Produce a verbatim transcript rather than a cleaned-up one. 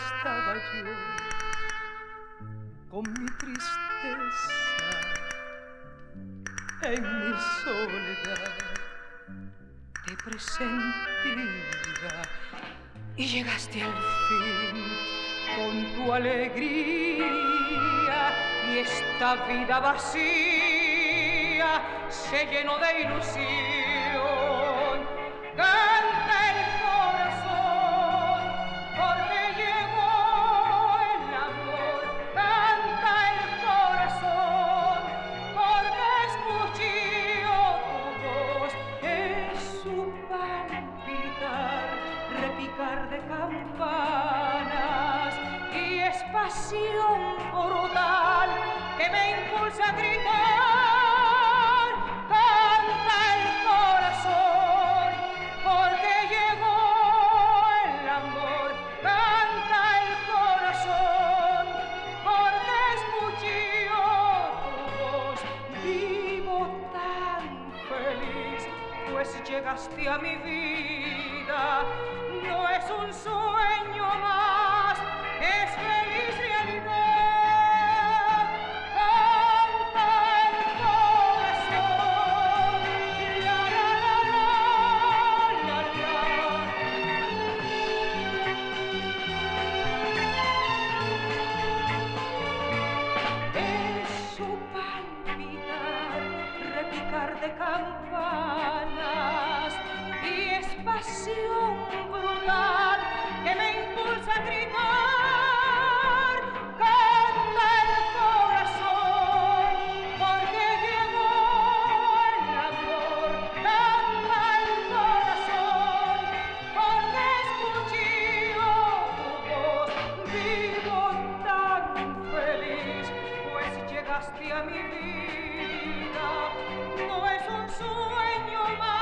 estaba yo con mi tristeza en mi soledad te presentía y llegaste al fin con tu alegría y esta vida vacía se llenó de ilusión. Canta el corazón porque llegó el amor, canta el corazón porque escuchó tu voz, es su palpitar, repicar de campanas y es pasión brutal que me impulsa a gritar. Canta el corazón porque llegó el amor, canta el corazón porque escuchó tu voz. Vivo tan feliz pues llegaste a mi vida, no es un sueño más, es feliz realidad. Canta el corazón, la la la la la la. Es su palpitar, repicar de campanas y es pasión brutal que me impulsa a gritar. Canta el corazón porque llegó el amor, canta el corazón porque escuchó tu voz. Vivo tan feliz pues llegaste a mi vida, no es un sueño más.